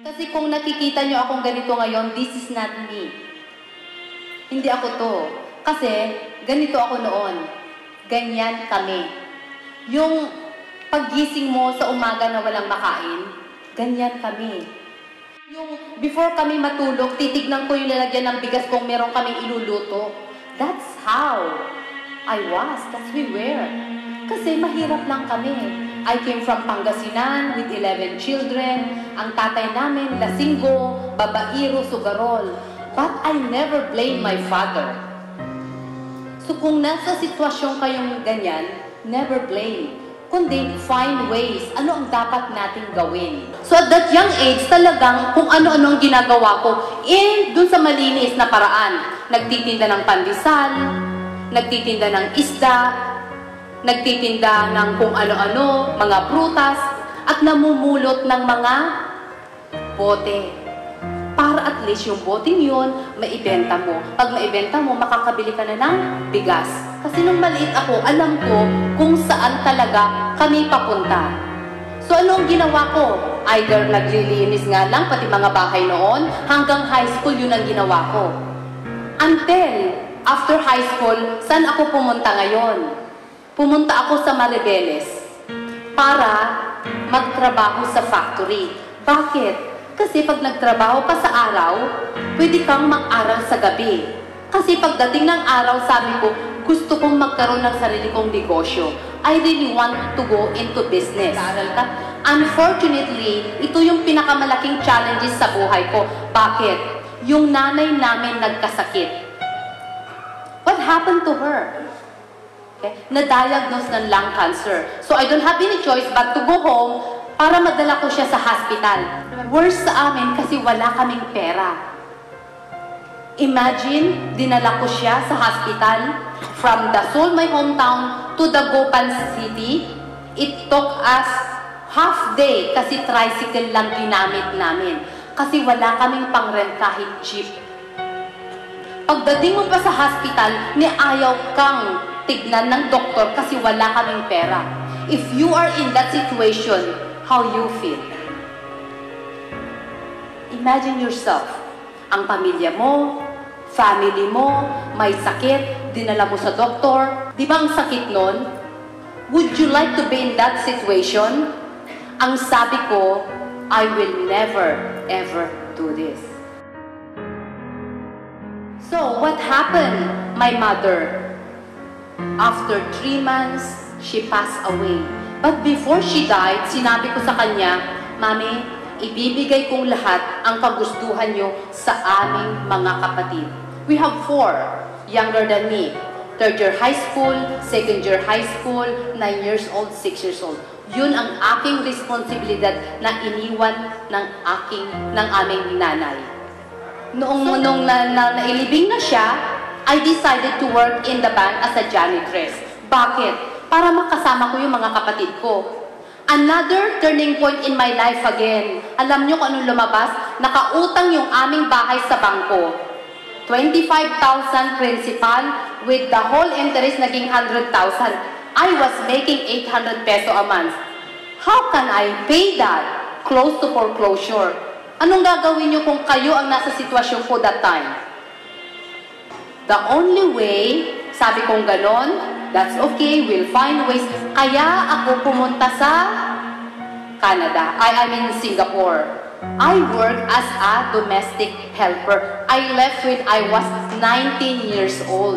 Kasi kung nakikita nyo akong ganito ngayon, this is not me. Hindi ako to. Kasi ganito ako noon. Ganyan kami. Yung paggising mo sa umaga na walang makain, ganyan kami. Yung before kami matulog, titignan ko yung lalagyan ng bigas kung meron kaming iluluto. That's how I was. That's we were. Kasi mahirap lang kami. I came from Pangasinan with 11 children. Ang tatay namin, lasinggo, babairo, sugarol. But I never blame my father. So kung nasa sitwasyon kayong ganyan, never blame. Kundi find ways. Ano ang dapat nating gawin? So at that young age, talagang kung ano-ano ang ginagawa ko, dun sa malinis na paraan. Nagtitinda ng pandesal, nagtitinda ng isda, nagtitinda ng kung ano-ano, mga prutas, at namumulot ng mga bote. Para at least yung boteng yun, maibenta mo. Pag maibenta mo, makakabili ka na ng bigas. Kasi nung maliit ako, alam ko kung saan talaga kami papunta. So ano ang ginawa ko? Either naglilinis nga lang, pati mga bahay noon, hanggang high school yun ang ginawa ko. Until, after high school, saan ako pumunta ngayon? Pumunta ako sa Maribeles para magtrabaho sa factory. Bakit? Kasi pag nagtrabaho ka sa araw, pwede kang mag-aral sa gabi. Kasi pagdating ng araw, sabi ko, gusto kong magkaroon ng sarili kong negosyo. I really want to go into business. Unfortunately, ito yung pinakamalaking challenges sa buhay ko. Bakit? Yung nanay namin nagkasakit. What happened to her? Na-diagnose ng lung cancer. So I don't have any choice but to go home para madala ko siya sa hospital. Worse sa amin kasi wala kaming pera. Imagine, dinala ko siya sa hospital from Dasol, my hometown, to Dagupan City. It took us half day kasi tricycle lang ginamit namin. Kasi wala kaming pang-rent kahit jeep. Pagdating mo pa sa hospital, ayaw kang tignan ng doktor kasi wala kaming pera. If you are in that situation, how you feel? Imagine yourself. Ang pamilya mo, family mo, may sakit, dinala mo sa doktor. Di ba ang sakit nun? Would you like to be in that situation? Ang sabi ko, I will never, ever do this. So, what happened? My mother, after 3 months, she passed away. But before she died, sinabi ko sa kanya, Mami, ibibigay kong lahat ang kagustuhan nyo sa aming mga kapatid. We have 4 younger than me. 3rd year high school, 2nd year high school, 9 years old, 6 years old. Yun ang aking responsibilidad na iniwan ng aming nanay. Noong nailibing na siya, I decided to work in the bank as a janitress. Bakit? Para makasama ko yung mga kapatid ko. Another turning point in my life again. Alam nyo kung anong lumabas? Nakautang yung aming bahay sa bangko. 25,000 principal with the whole interest naging 100,000. I was making 800 peso a month. How can I pay that? Close to foreclosure. Anong gagawin nyo kung kayo ang nasa sitwasyon ko that time? The only way, sabi kong ganon, that's okay, we'll find ways. Kaya ako pumunta sa Canada. I mean Singapore. I work as a domestic helper. I left when I was 19 years old.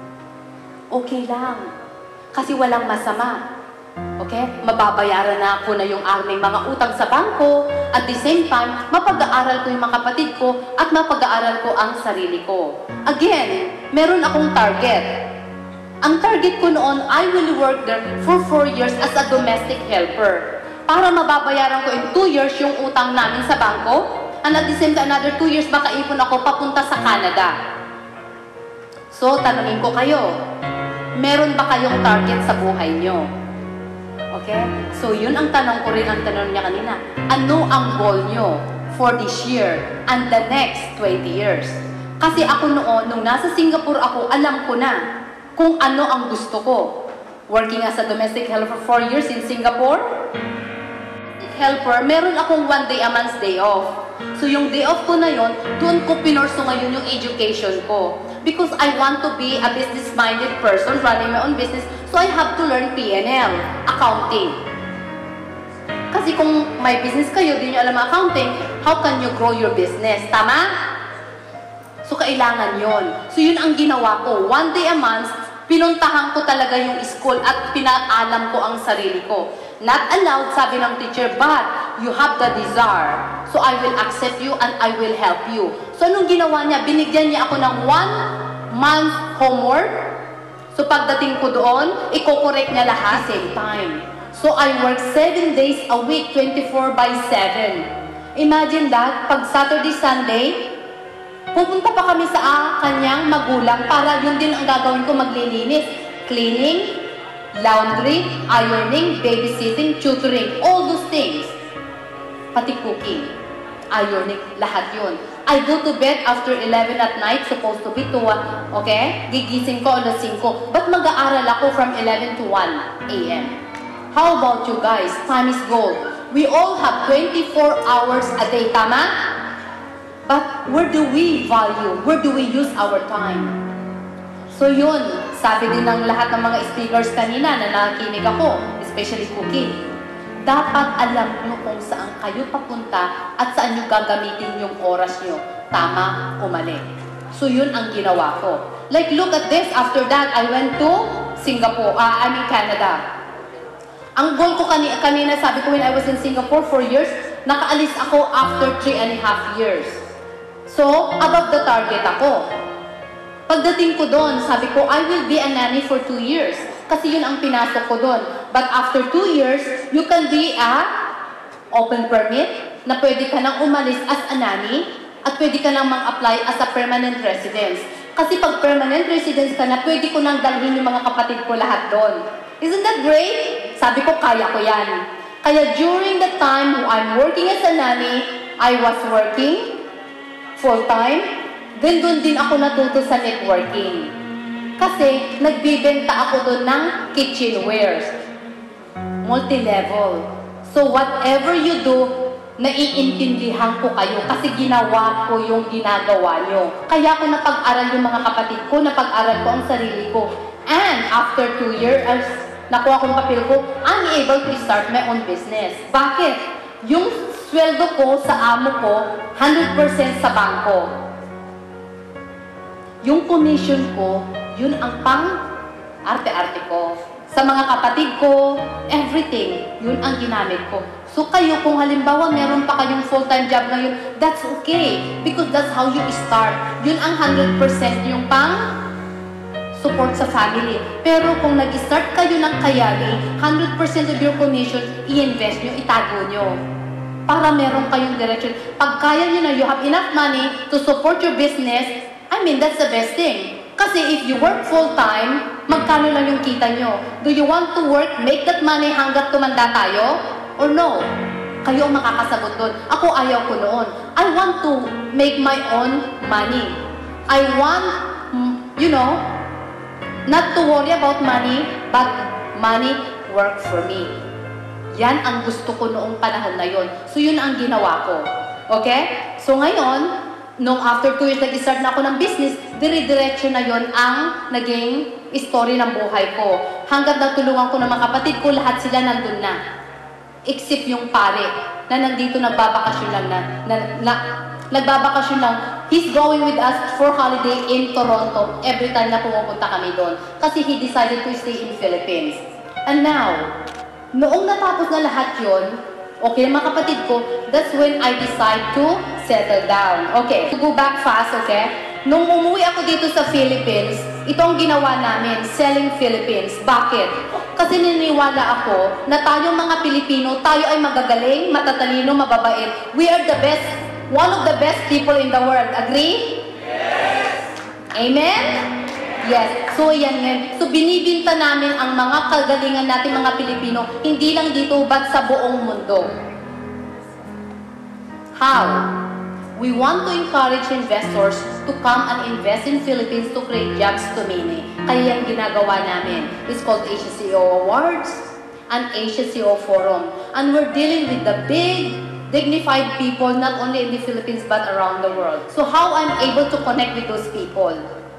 Okay lang. Kasi walang masama. Okay? Mababayaran na ako na yung aming mga utang sa bangko. At the same time, mapag-aaral ko yung mga kapatid ko at mapag-aaral ko ang sarili ko. Again, meron akong target. Ang target ko noon, I will work there for 4 years as a domestic helper. Para mababayaran ko in 2 years yung utang namin sa bangko. And at the same time, another 2 years, makaipon ako papunta sa Canada. So, tanungin ko kayo, meron ba kayong target sa buhay nyo? Okay? So, yun ang tanong ko rin, ang tanong niya kanina. Ano ang goal nyo for this year and the next 20 years? Kasi ako noon, nung nasa Singapore ako, alam ko na kung ano ang gusto ko. Working as a domestic helper for 4 years in Singapore. Helper, meron akong 1 day a month day off. So yung day off ko na yon, doon ko pinorso ngayon yung education ko. Because I want to be a business-minded person running my own business, so I have to learn P&L, accounting. Kasi kung may business kayo, di nyo alam accounting, how can you grow your business? Tama? So kailangan yon. So yun ang ginawa ko. One day a month, pinuntahan ko talaga yung school at pinaalam ko ang sarili ko. Not allowed, sabi ng teacher, but you have the desire. So I will accept you and I will help you. So anong ginawa niya? Binigyan niya ako ng 1 month homework. So pagdating ko doon, i-correct niya lahat same time. So I work 7 days a week, 24/7. Imagine that, pag Saturday, Sunday, pupunta pa kami sa kanyang magulang para yun din ang gagawin ko, maglilinis. Cleaning, laundry, ironing, babysitting, tutoring, all those things. Pati cooking, ironing, lahat yun. I go to bed after 11 at night, supposed to be 2, okay? Gigising ko alas 5. But mag-aaral ako from 11 to 1 a.m. How about you guys? Time is gold. We all have 24 hours a day, tama? But where do we value? Where do we use our time? So yun, sabi din ng lahat ng mga speakers kanina na nakikinig ako, especially cooking, dapat alam nyo kung saan kayo papunta at saan nyo gagamitin yung oras nyo. Tama o mali. So yun ang ginawa ko. Like look at this, after that, I went to Singapore, Canada. Ang goal ko kanina, sabi ko when I was in Singapore 4 years, nakaalis ako after 3.5 years. So, above the target ako. Pagdating ko doon, sabi ko, I will be a nanny for 2 years. Kasi yun ang pinasok ko doon. But after 2 years, you can be a open permit na pwede ka nang umalis as a nanny at pwede ka nang mag-apply as a permanent residence. Kasi pag permanent residence ka na, pwede ko nang dalhin yung mga kapatid ko lahat doon. Isn't that great? Sabi ko, kaya ko yan. Kaya during the time I'm working as a nanny, I was working full-time. Then doon din ako natuto sa networking. Kasi nagbibenta ako doon ng kitchenwares. Multi-level. So whatever you do, naiintindihan ko kayo kasi ginawa ko yung ginagawa nyo. Kaya ako napag-aral yung mga kapatid ko, napag-aral ko ang sarili ko. And after 2 years, nakuha ko ng papel ko, I'm able to start my own business. Bakit? Yung sweldo ko sa amo ko, 100% sa bangko. Yung commission ko, yun ang pang-arte-arte ko. Sa mga kapatid ko, everything, yun ang ginamit ko. So kayo, kung halimbawa meron pa kayong full-time job ngayon, that's okay. Because that's how you start. Yun ang 100% yung pang-support sa family. Pero kung nag-start kayo ng Kyani, 100% of your commission, i-invest nyo, itago nyo. Para meron kayong direction. Pag kaya nyo na, you have enough money to support your business, I mean, that's the best thing. Kasi if you work full-time, magkano lang yung kita nyo? Do you want to work, make that money hanggat tumanda tayo? Or no? Kayo ang makakasagot doon. Ako ayaw ko noon. I want to make my own money. I want, you know, not to worry about money, but money work for me. Yan ang gusto ko noong panahon na yon. So yun ang ginawa ko. Okay? So ngayon, nung after 2 years nag-start na ako ng business, dire-diretso na yon ang naging story ng buhay ko. Hanggang natulungan ko ng mga kapatid ko, lahat sila nandun na. Except yung pare na nandito nagbabakasyon lang nagbabakasyon lang. He's going with us for holiday in Toronto every time na pumupunta kami doon. Kasi he decided to stay in Philippines. And now, noong natapos na lahat yon, okay, mga kapatid ko, that's when I decide to settle down. Okay, to go back fast, okay? Nung umuwi ako dito sa Philippines, itong ginawa namin, selling Philippines. Bakit? Kasi niniwala ako na tayong mga Pilipino, tayo ay magagaling, matatalino, mababait. We are the best, one of the best people in the world. Agree? Yes! Amen? Yes. So, yan yan. So, binibinta namin ang mga kagalingan natin mga Pilipino, hindi lang dito, but sa buong mundo. How? We want to encourage investors to come and invest in Philippines to create jobs to many. Kaya yung ginagawa namin is called Asia CEO Awards and Asia CEO Forum. And we're dealing with the big dignified people, not only in the Philippines but around the world. So how I'm able to connect with those people?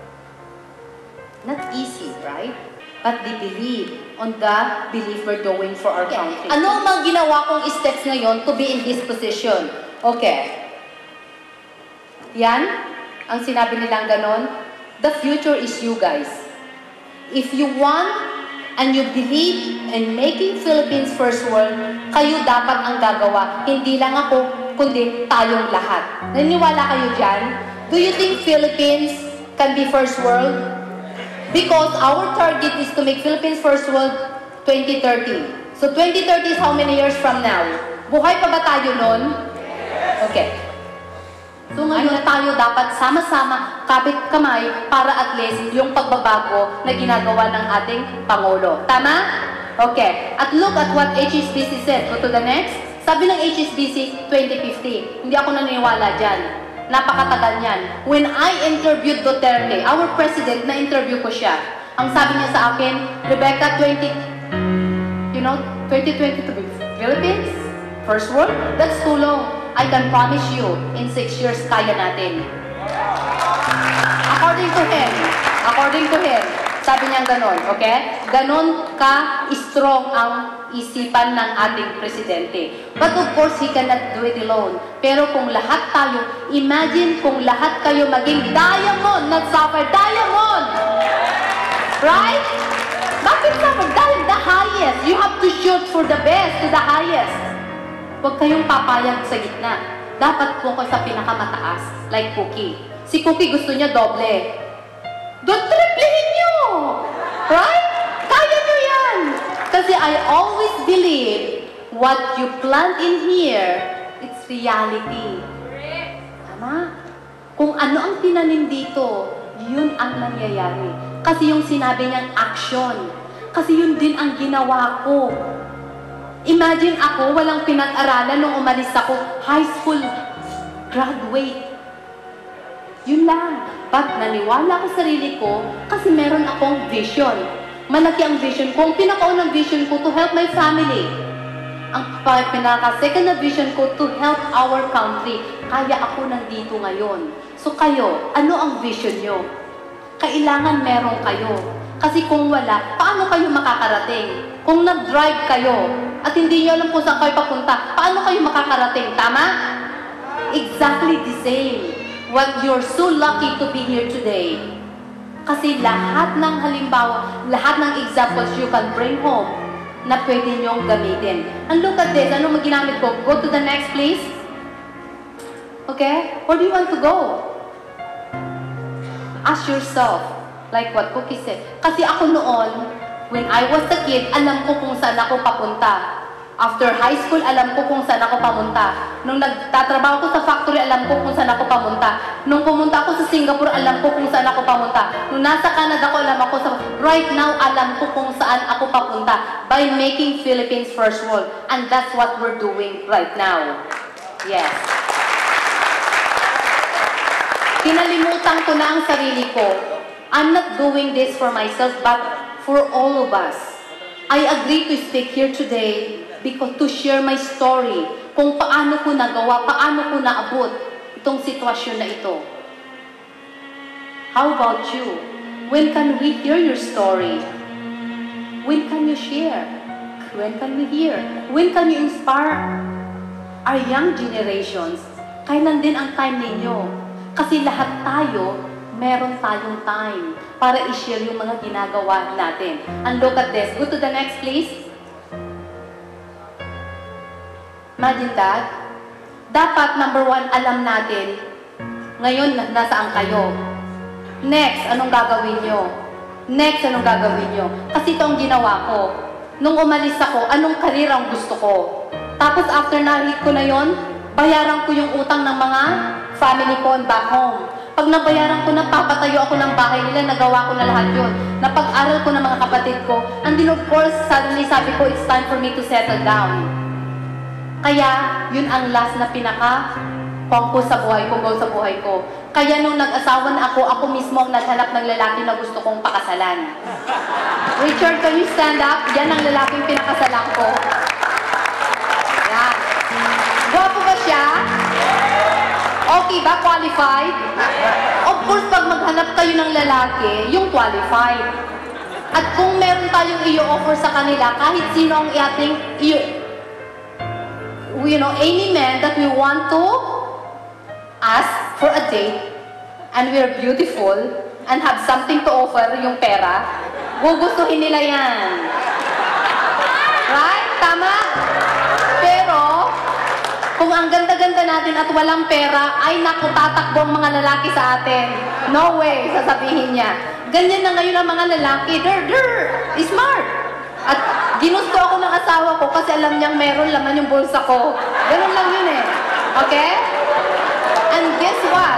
Not easy, right? But they believe on the belief we're doing for our country. Ano ang mga ginawa kong steps ngayon to be in this position? Okay. Yan, ang sinabi nilang ganon. The future is you guys. If you want and you believe in making Philippines first world, kayo dapat ang gagawa. Hindi lang ako, kundi tayong lahat. Naniniwala kayo dyan? Do you think Philippines can be first world? Because our target is to make Philippines first world 2030. So 2030 is how many years from now? Buhay pa ba tayo nun? Okay. So ngayon tayo dapat sama-sama, kapit kamay, para at least yung pagbabago na ginagawa ng ating Pangulo. Tama? Okay. At look at what HSBC said. Go to the next. Sabi ng HSBC, 2050. Hindi ako naniniwala dyan. Napakatagal niyan. When I interviewed Duterte, our president, na-interview ko siya. Ang sabi niya sa akin, Rebecca, 2022, Philippines? First world? That's too long. I can promise you, in 6 years, kaya natin. According to him, sabi niya ganon, okay? Ganon ka-strong ang isipan ng ating presidente. But of course, he cannot do it alone. Pero kung lahat tayo, imagine kung lahat kayo maging diamond, not sapphire, diamond! Right? Bakit sapphire? Dahil the highest. You have to shoot for the best, to the highest. Huwag kayong papayag sa gitna. Dapat po ko sa pinakamataas, like Cookie. Si Cookie gusto niya doble. Don't triplehin nyo! Right? Kaya nyo yan! Kasi I always believe what you plant in here, it's reality. Tama? Kung ano ang tinanim dito, yun ang nangyayari. Kasi yung sinabi niyang action. Kasi yun din ang ginawa ko. Imagine ako, walang pinag-aralan nung umalis ako, high school graduate. Yun lang. But naniwala ko sa sarili ko kasi meron akong vision. Malaki ang vision ko. Ang pinakaunang vision ko to help my family. Ang pinaka-second na vision ko to help our country. Kaya ako nandito ngayon. So kayo, ano ang vision nyo? Kailangan meron kayo. Kasi kung wala, paano kayo makakarating? Kung nag-drive kayo, at hindi nyo alam kung saan kayo papunta, paano kayo makakarating? Tama? Exactly the same. What you're so lucky to be here today. Kasi lahat ng halimbawa, lahat ng examples you can bring home na pwede nyong gamitin. And look at this. Ano maginamit ko? Go to the next, please. Okay? Where do you want to go? Ask yourself, like what Cookie said. Kasi ako noon, when I was a kid, alam ko kung saan ako papunta. After high school, alam ko kung saan ako pamunta. Nung nagtatrabaho ko sa factory, alam ko kung saan ako pamunta. Nung pumunta ako sa Singapore, alam ko kung saan ako pamunta. Nung nasa Canada ko, alam ako sa... Right now, alam ko kung saan ako papunta. By making Philippines first world. And that's what we're doing right now. Yes. Kinalimutan ko na ang sarili ko. I'm not doing this for myself, but for all of us. I agree to speak here today because to share my story, kung paano ko nagawa, paano ko naabot itong sitwasyon na ito. How about you? When can we hear your story? When can you share? When can we hear? When can you inspire our young generations? Kailan din ang time ninyo? Kasi lahat tayo, meron tayong time para i-share yung mga ginagawa natin. And look at this. Go to the next, please. Imagine that. Dapat, number one, alam natin, ngayon, nasaan kayo? Next, anong gagawin nyo? Next, anong gagawin nyo? Kasi ito ang ginawa ko. Nung umalis ako, anong career ang gusto ko? Tapos, after na-hit ko na yon, bayaran ko yung utang ng mga family ko back home. Pag nabayaran ko na, papatayo ako ng bahay nila, nagawa ko na lahat yun. Napag-aral ko ng mga kapatid ko. And then of course, suddenly sabi ko, it's time for me to settle down. Kaya, yun ang last na pinaka-pangko sa buhay ko, goal sa buhay ko. Kaya nung nag-asawa na ako mismo ang naghanap ng lalaki na gusto kong pakasalan. Richard, can you stand up? Yan ang lalaking pinakasalan ko. Yan. Gwapo ba Okay ba? Qualified? Of course, pag maghanap kayo ng lalaki, yung qualified. At kung meron tayong i-offer sa kanila, kahit sino ang ating, any man that we want to ask for a date, and we're beautiful, and have something to offer, yung pera, gugustuhin nila yan. Right? Tama? Pero, kung ang ganda-ganda natin at walang pera, ay naku, tatakbo ang mga lalaki sa atin. No way, sasabihin niya. Ganyan na ngayon ang mga lalaki. They're smart. At ginusto ako ng asawa ko kasi alam niyang meron laman yung bulsa ko. Ganun lang yun eh. Okay? And guess what?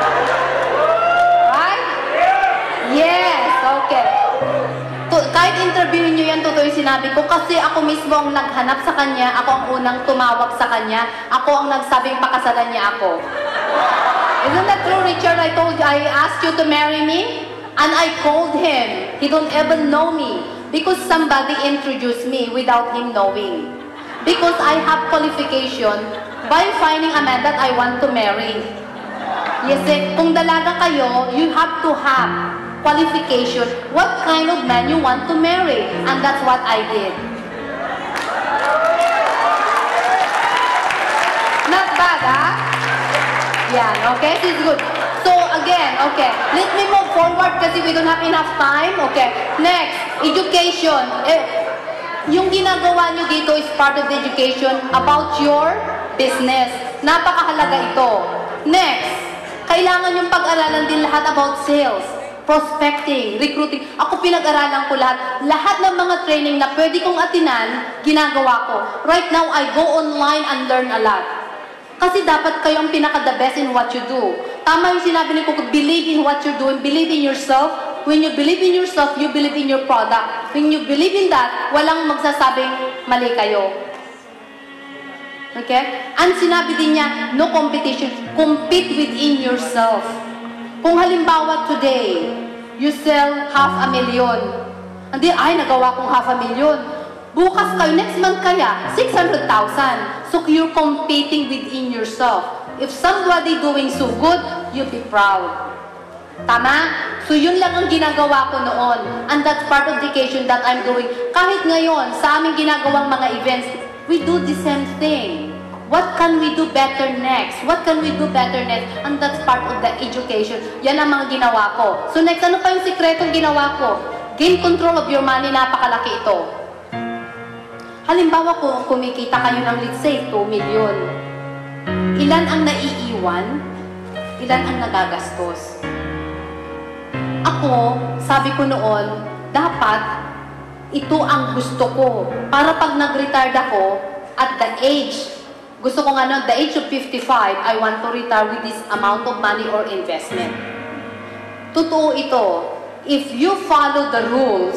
Right? Yes, okay. Kahit interviewin niyo yan, totoo yung sinabi ko, kasi ako mismo ang naghanap sa kanya, ako ang unang tumawag sa kanya, ako ang nagsabing pakasalan niya ako. Isn't that true, Richard? I asked you to marry me, and I called him. He don't even know me, because somebody introduced me without him knowing. Because I have qualification by finding a man that I want to marry. Yes, kung dalaga kayo, you have to have qualification, what kind of man you want to marry. And that's what I did. Not bad, huh? Yeah, okay? This is good. So, again, okay. Let me move forward kasi we don't have enough time. Okay. Next, education. Yung ginagawa nyo dito is part of the education about your business. Napakahalaga ito. Next, kailangan yung pag-aralan din lahat about sales, prospecting, recruiting. Ako pinag-aralan ko lahat. Lahat ng mga training na pwede kong atinan, ginagawa ko. Right now, I go online and learn a lot. Kasi dapat kayo ang pinaka-the best in what you do. Tama yung sinabi ni Kuko, believe in what you're doing, believe in yourself. When you believe in yourself, you believe in your product. When you believe in that, walang magsasabing mali kayo. Okay? And sinabi din niya, no competition. Compete within yourself. Kung halimbawa today, you sell 500,000. Hindi, ay, nagawa kong 500,000. Bukas kayo, next month kaya, 600,000. So you're competing within yourself. If somebody doing so good, you be proud. Tama? So yun lang ang ginagawa ko noon. And that's part of the education that I'm doing. Kahit ngayon, sa aming ginagawang mga events, we do the same thing. What can we do better next? What can we do better next? And that's part of the education. Yan ang mga ginawa ko. So next, ano pa yung sikretong ginawa ko? Gain control of your money, napakalaki ito. Halimbawa kung kumikita kayo ng, let's say, 2 million. Ilan ang naiiwan? Ilan ang nagagastos? Ako, sabi ko noon, dapat ito ang gusto ko. Para pag nag-retired ako, at the age, gusto ko nga the age of 55, I want to retire with this amount of money or investment. Totoo ito. If you follow the rules,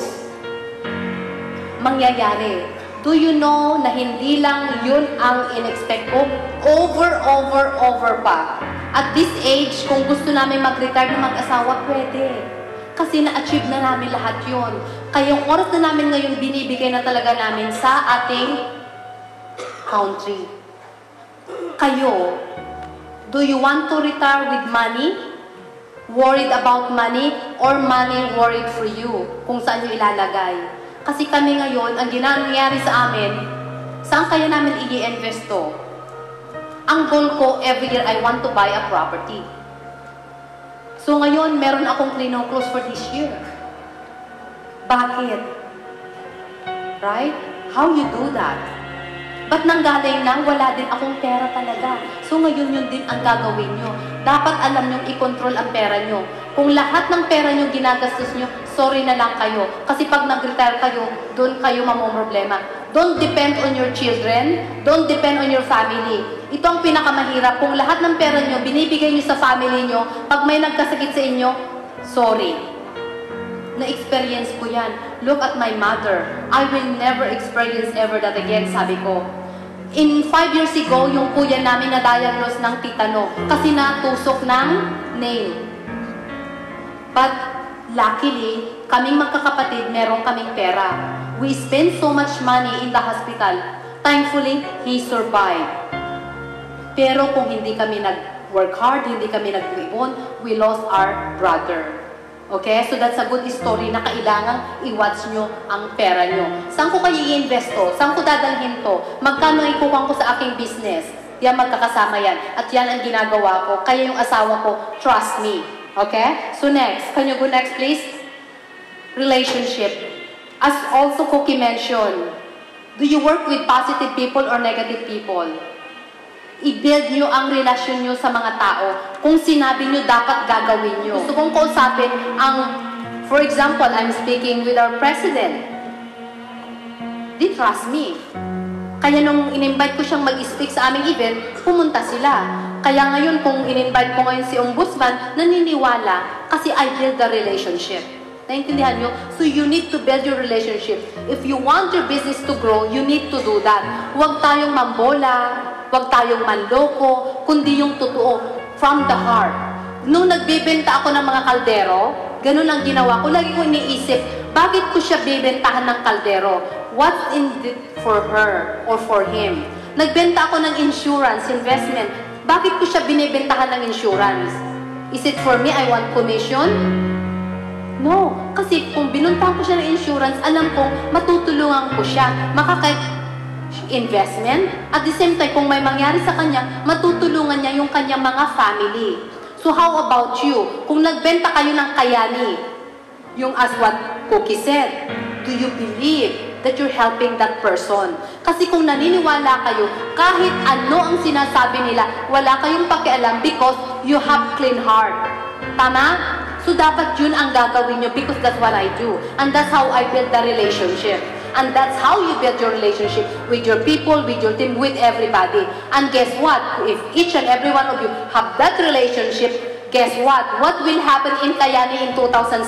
mangyayari. Do you know na hindi lang yun ang in-expect ko? Over pa. At this age, kung gusto namin mag-retire na mag-asawa, pwede. Kasi na-achieve na namin lahat yun. Kaya yung oras na namin ngayon, binibigay na talaga namin sa ating country. Kayo, do you want to retire with money? Worried about money? Or money worried for you? Kung saan nyo ilalagay? Kasi kami ngayon, ang ginangyari sa amin, saan kaya namin i-invest to? Ang goal ko, every year, I want to buy a property. So ngayon, meron akong close for this year. Bakit? Right? How you do that? Ba't nanggaling lang? Wala din akong pera talaga. So ngayon yun din ang gagawin nyo. Dapat alam nyo i-control ang pera nyo. Kung lahat ng pera nyo ginagastos nyo, sorry na lang kayo. Kasi pag nag-retire kayo, doon kayo mamumroblema. Don't depend on your children. Don't depend on your family. Ito ang pinakamahirap. Kung lahat ng pera nyo, binibigay nyo sa family nyo, pag may nagkasakit sa inyo, sorry. Na-experience ko yan. Look at my mother. I will never experience ever that again, sabi ko. In 5 years ago, yung kuya namin na-diagnose ng titano kasi natusok ng nail. But luckily, kaming magkakapatid, meron kaming pera. We spent so much money in the hospital. Thankfully, he survived. Pero kung hindi kami nag-work hard, hindi kami nag-ibon, we lost our brother. Okay? So that's a good story na kailangang i-watch nyo ang pera nyo. Saan ko kayo i-invest to? Saan ko dadalhin to? Magkano ikukuha ko sa aking business? Yan, magkakasama yan. At yan ang ginagawa ko. Kaya yung asawa ko, trust me. Okay? So next, can you go next please? Relationship. As also Cookie mentioned, do you work with positive people or negative people? I-build nyo ang relasyon nyo sa mga tao. Kung sinabi nyo, dapat gagawin nyo. Gusto kong kausapin for example, I'm speaking with our president. They trust me. Kaya nung in-invite ko siyang mag-speak sa aming event, pumunta sila. Kaya ngayon, kung in-invite ko ngayon si Ombudsman, naniniwala kasi I build the relationship. Naintindihan nyo? So you need to build your relationship. If you want your business to grow, you need to do that. Huwag tayong mambola, huwag tayong manloko, kundi yung totoo, from the heart. Nung nagbebenta ako ng mga kaldero, ganun ang ginawa ko. Lagi ko iniisip, bakit ko siya bebentahan ng kaldero? What's in it for her or for him? Nagbenta ako ng insurance, investment. Bakit ko siya binibentahan ng insurance? Is it for me? I want commission? No. Kasi kung binuntahan ko siya ng insurance, alam kong matutulungan ko siya. Investment. At the same time, kung may mangyari sa kanya, matutulungan niya yung kanyang mga family. So how about you? Kung nagbenta kayo ng Kyani, yung as what Cookie said, do you believe that you're helping that person? Kasi kung naniniwala kayo, kahit ano ang sinasabi nila, wala kayong pakialam because you have clean heart. Tama? So dapat yun ang gagawin nyo because that's what I do. And that's how I build the relationship. And that's how you build your relationship with your people, with your team, with everybody. And guess what? If each and every one of you have that relationship, guess what? What will happen in Kyani in 2017?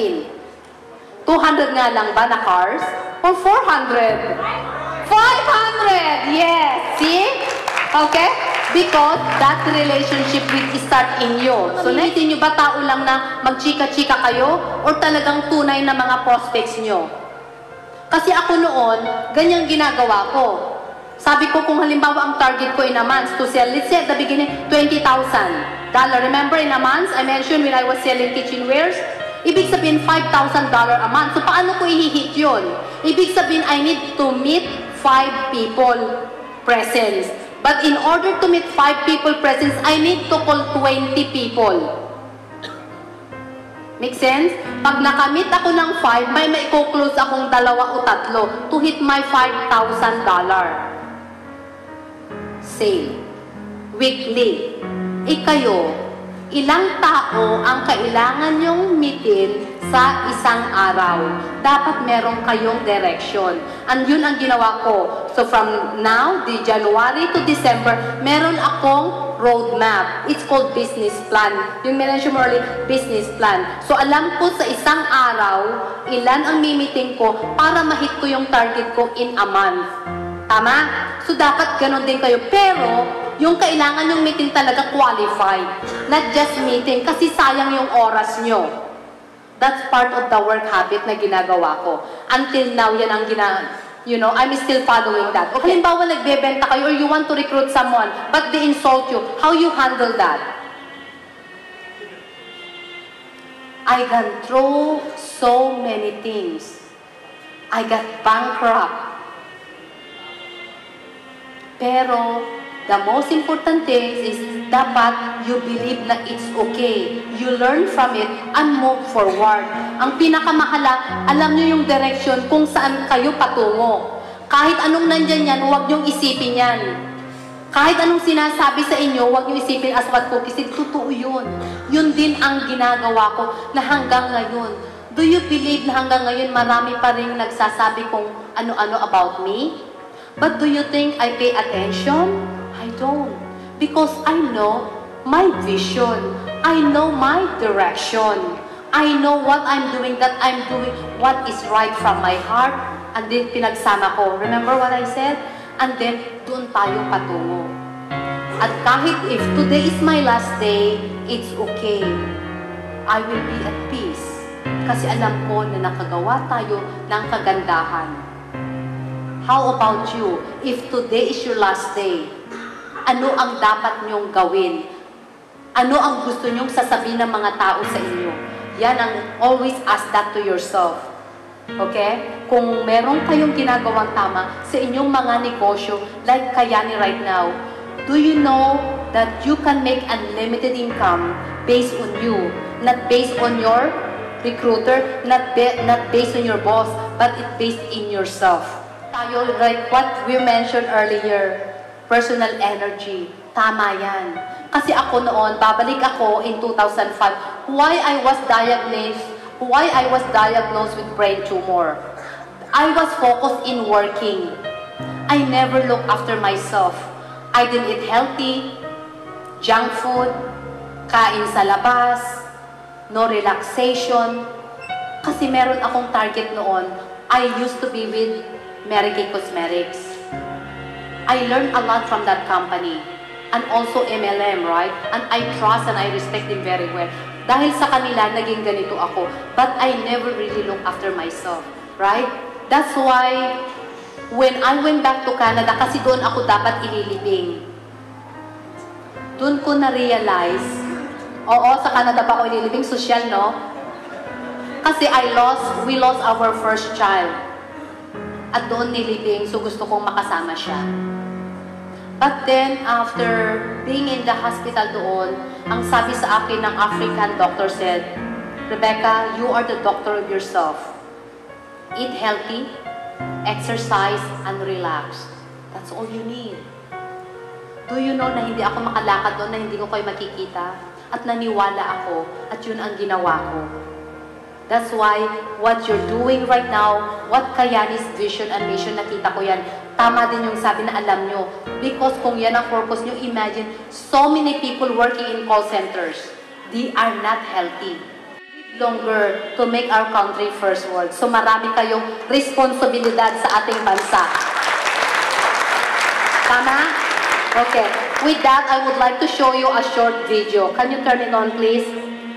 200 nga lang ba na cars? Or 400? 500! Yes! See? Okay? Because that relationship will start in you. So, natin nyo ba tao lang na magchika-chika kayo? Or talagang tunay na mga prospects nyo? Kasi ako noon, ganyang ginagawa ko. Sabi ko kung halimbawa ang target ko in a month to sell, let's say at the beginning, $20,000. Remember in a month, I mentioned when I was selling kitchenwares, ibig sabihin $5,000 a month. So paano ko i-hit yun? Ibig sabihin I need to meet 5 people presence. But in order to meet 5 people presence, I need to call 20 people. Make sense? Pag nakamit ako ng 5, may maiko-close akong 2 o 3 to hit my $5,000 sale. Weekly. Kayo, ilang tao ang kailangan nyong meetin sa isang araw? Dapat meron kayong direction. And yun ang ginawa ko. So from now, the January to December, meron akong roadmap. It's called business plan. Yung mention mo earlier, business plan. So alam ko sa isang araw, ilan ang mimiting ko para ma-hit ko yung target ko in a month. Tama? So dapat ganun din kayo. Pero, yung kailangan yung meeting talaga qualified. Not just meeting, kasi sayang yung oras nyo. That's part of the work habit na ginagawa ko. Until now, yan ang I'm still following that. Okay. Halimbawa, nagbebenta kayo or you want to recruit someone, but they insult you. How you handle that? I got through so many things. I got bankrupt. Pero, the most important thing is dapat you believe na it's okay. You learn from it and move forward. Ang pinakamahalaga, alam nyo yung direction kung saan kayo patungo. Kahit anong nandyan yan, huwag nyong isipin yan. Kahit anong sinasabi sa inyo, huwag nyo isipin as what Cookie said, totoo yun. Yun din ang ginagawa ko na hanggang ngayon. Do you believe na hanggang ngayon marami pa rin nagsasabi kung ano-ano about me? But do you think I pay attention? I don't. Because I know my vision. I know my direction. I know what I'm doing, that I'm doing what is right from my heart. And then pinagsama ko. Remember what I said? And then doon tayo patungo. At kahit if today is my last day, it's okay. I will be at peace. Kasi alam ko na nakagawa tayo ng kagandahan. How about you? If today is your last day, ano ang dapat niyong gawin? Ano ang gusto nyong sasabihin ng mga tao sa inyo? Yan ang always ask that to yourself. Okay? Kung meron kayong ginagawang tama sa inyong mga negosyo, like Kyani right now, do you know that you can make unlimited income based on you, not based on your recruiter, not based on your boss, but it based in yourself. Tayo, like what we mentioned earlier, personal energy. Tama yan. Kasi ako noon, babalik ako in 2005, why I was diagnosed with brain tumor. I was focused in working. I never looked after myself. I didn't eat healthy, junk food, kain sa labas, no relaxation. Kasi meron akong target noon. I used to be with Mary Kay Cosmetics. I learned a lot from that company. And also MLM, right? And I trust and I respect them very well. Dahil sa kanila, naging ganito ako. But I never really look after myself, right? That's why, when I went back to Canada, kasi doon ako dapat ililibing. Doon ko na-realize, oo, sa Canada pa ako ililibing, social, no? Kasi we lost our first child. At doon nilibing, so gusto kong makasama siya. But then, after being in the hospital doon, ang sabi sa akin ng African doctor said, Rebecca, you are the doctor of yourself. Eat healthy, exercise, and relax. That's all you need. Do you know na hindi ako makalakad doon, na hindi ko kayo makikita? At naniwala ako, at yun ang ginawa ko. That's why, what you're doing right now, what Kyani's vision and mission, nakita ko yan, tama din yung sabi na alam nyo. Because kung yan ang purpose nyo, imagine, so many people working in call centers, they are not healthy. Longer to make our country first world. So marami kayong responsibilidad sa ating bansa. Tama? Okay. With that, I would like to show you a short video. Can you turn it on, please?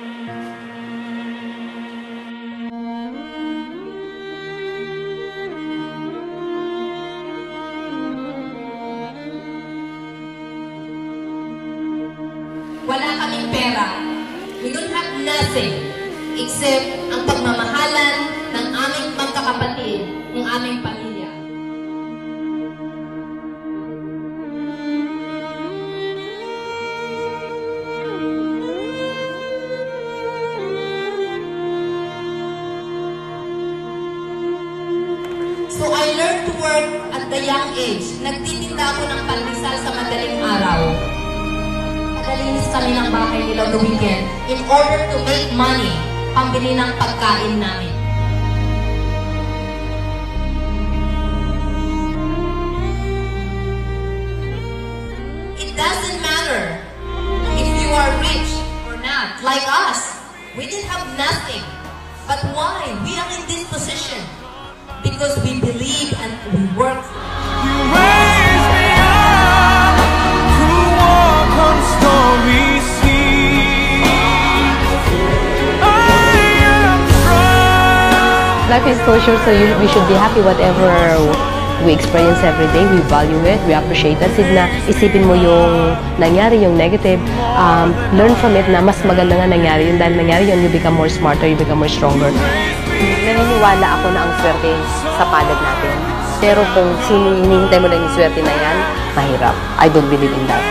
Wala kaming pera. We don't have nothing except ang pagmamahalan ng aming magkakapatid, ng aming pamilya. So I learned to work at the young age. Nagtitinda ako ng pandesal sa madaling araw. Nalinis kami ng bahay nila the weekend in order to make money, pambili ng pagkain namin. It doesn't matter if you are rich or not. Like us, we didn't have nothing. But why? We are in this position because we believe and we work. Life is so short, so we should be happy whatever we experience every day. We value it, we appreciate it. Na isipin mo yung nangyari, yung negative, learn from it na mas maganda nga nangyari yun. Dahil nangyari yun, you become more smarter, you become more stronger. Naniniwala ako na ang swerte sa palad natin. Pero kung hinihintay mo lang yung swerte na yan, mahirap. I don't believe in that.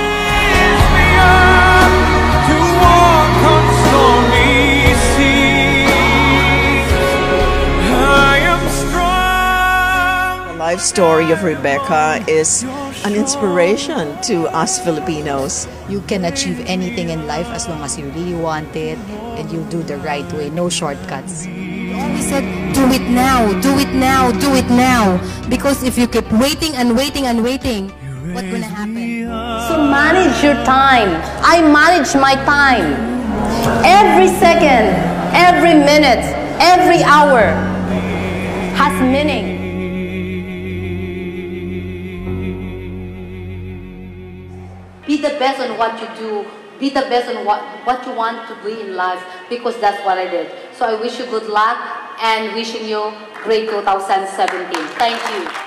The life story of Rebecca is an inspiration to us Filipinos. You can achieve anything in life as long as you really want it and you do the right way, no shortcuts. We always said, do it now, do it now, do it now. Because if you keep waiting and waiting and waiting, what's gonna happen? So manage your time. I manage my time. Every second, every minute, every hour has meaning. Be the best on what you do. Be the best on what you want to be in life, because that's what I did. So I wish you good luck and wishing you great 2017. Thank you.